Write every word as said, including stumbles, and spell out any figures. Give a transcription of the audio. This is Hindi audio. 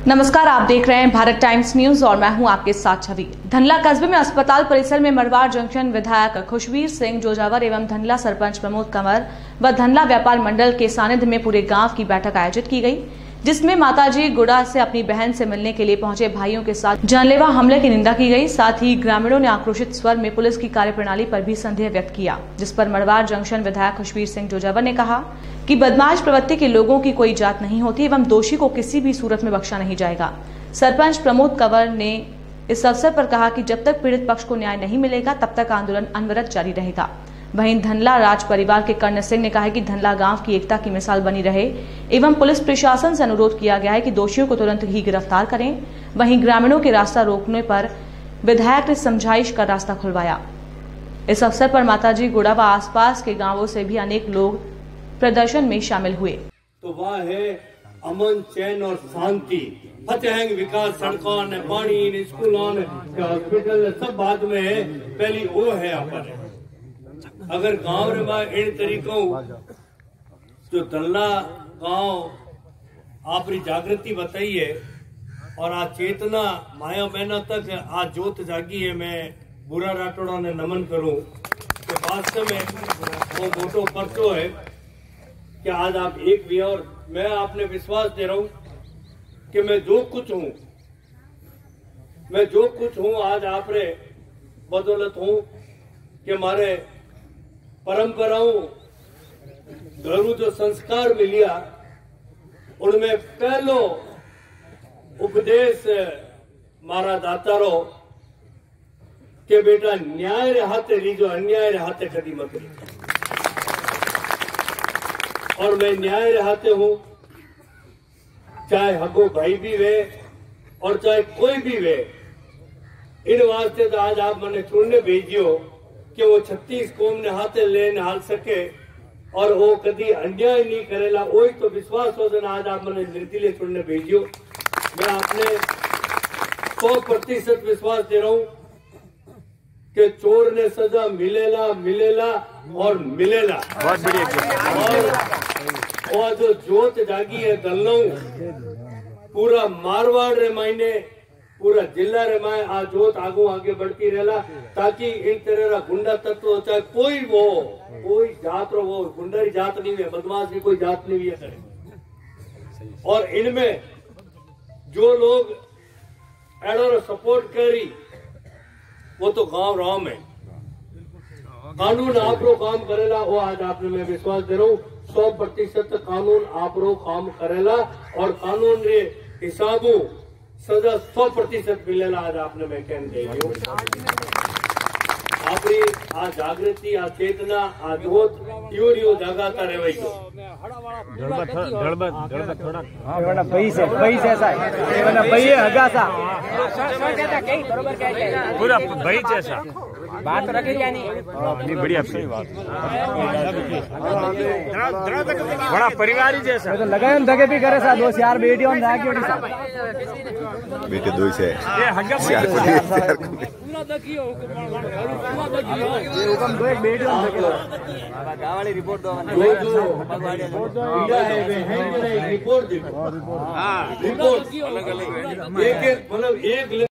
नमस्कार, आप देख रहे हैं भारत टाइम्स न्यूज और मैं हूं आपके साथ छवि। धनला कस्बे में अस्पताल परिसर में मरवाड़ जंक्शन विधायक खुशबीर सिंह जोजावर एवं धनला सरपंच प्रमोद कंवर व धनला व्यापार मंडल के सानिध्य में पूरे गांव की बैठक आयोजित की गई, जिसमें माताजी गुड़ा से अपनी बहन से मिलने के लिए पहुंचे भाइयों के साथ जानलेवा हमले की निंदा की गई। साथ ही ग्रामीणों ने आक्रोशित स्वर में पुलिस की कार्यप्रणाली पर भी संदेह व्यक्त किया, जिस पर मरवाड़ जंक्शन विधायक खुशबीर सिंह जोजावर ने कहा कि बदमाश प्रवृत्ति के लोगों की कोई जात नहीं होती एवं दोषी को किसी भी सूरत में बख्शा नहीं जाएगा। सरपंच प्रमोद कंवर ने इस अवसर पर कहा कि जब तक पीड़ित पक्ष को न्याय नहीं मिलेगा तब तक आंदोलन अनवरत जारी रहेगा। वहीं धनला राज परिवार के कर्ण सिंह ने कहा कि धनला गांव की एकता की मिसाल बनी रहे एवं पुलिस प्रशासन से अनुरोध किया गया है कि दोषियों को तुरंत ही गिरफ्तार करें। वहीं ग्रामीणों के रास्ता रोकने पर विधायक ने समझाइश का रास्ता खुलवाया। इस अवसर पर माताजी गुड़ा व आसपास के गाँवों से भी अनेक लोग प्रदर्शन में शामिल हुए। तो वह है अमन, चैन और शांति। फतेहंग विकास, सड़कों ने पानी ने स्कूलों ने हॉस्पिटल सब बाद में है, पहली वो है अपन। अगर गांव में इन तरीकों जो धनला गांव आपरी जागृति बताई है और आज चेतना माया बहना तक आज जोत जागी है, मैं बुरा राठौड़ा ने नमन करूं तो वास्तव में वो मोटो पर्चो है कि आज आप एक भी। और मैं आपने विश्वास दे रहा हूं कि मैं जो कुछ हूं मैं जो कुछ हूं आज आप रे बदौलत हूं कि हमारे परंपराओं घरों जो संस्कार मिलिया उनमें पहलो उपदेश मारा दाता रो कि बेटा न्याय रे हाथे लीजो, अन्याय रे हाथे कदी मत लीजो। और मैं न्याय रे हाथे हूं, चाहे हगो भाई भी वे और चाहे कोई भी वे। इन वास्ते तो आज आप मैंने चुनने भेजियो कि वो छत्तीस कौम ने हाथे लेने हाल सके और वो कभी अन्याय नहीं करेला। वही तो विश्वास हो जाना आज आप मैंने निर्दिले चुनने भेजियो। मैं आपने सौ प्रतिशत विश्वास दे रहा हूं कि चोर ने सजा मिलेला मिलेला और मिलेला। बहुत बढ़िया। और और जो जोत जागी है दलनऊ पूरा मारवाड़ रे मायने पूरा जिला रे माय आ जोत आगू आगे बढ़ती रहेला, ताकि इन तरह गुंडा तत्व चाहे कोई वो कोई जात रो वो गुंडारी जात नहीं है, बदमाश की कोई जात नहीं है। और इनमें जो लोग एडो सपोर्ट करी वो तो गांव राम है। कानून आप रो काम करेला, वो आज आपने मैं विश्वास दे रहा हूँ सौ प्रतिशत कानून आप रो काम करेला और कानून रे हिसाबों सजा सौ प्रतिशत मिलेला। आज आपने मैं कहने दे रही हूँ आपरी आ जागृति, आ चेतना, आ जोत यो यो जगाता रहे थोड़ा बई से बई से ऐसा है वरना बई है हगा सा पूरा बई जैसा बात रखे यानी नहीं बढ़िया सही बात बड़ा परिवार जैसा तो लगाए दगे भी करे सा दो चार बेटियों ने जाके ओडी सा बेटे दो से ये हगा पूरा देखियो ये हुकम दो एक बेटियों ने गांव वाली रिपोर्ट दो है वे है रिपोर्ट देखो। हां रिपोर्ट अलग अलग एक मतलब एक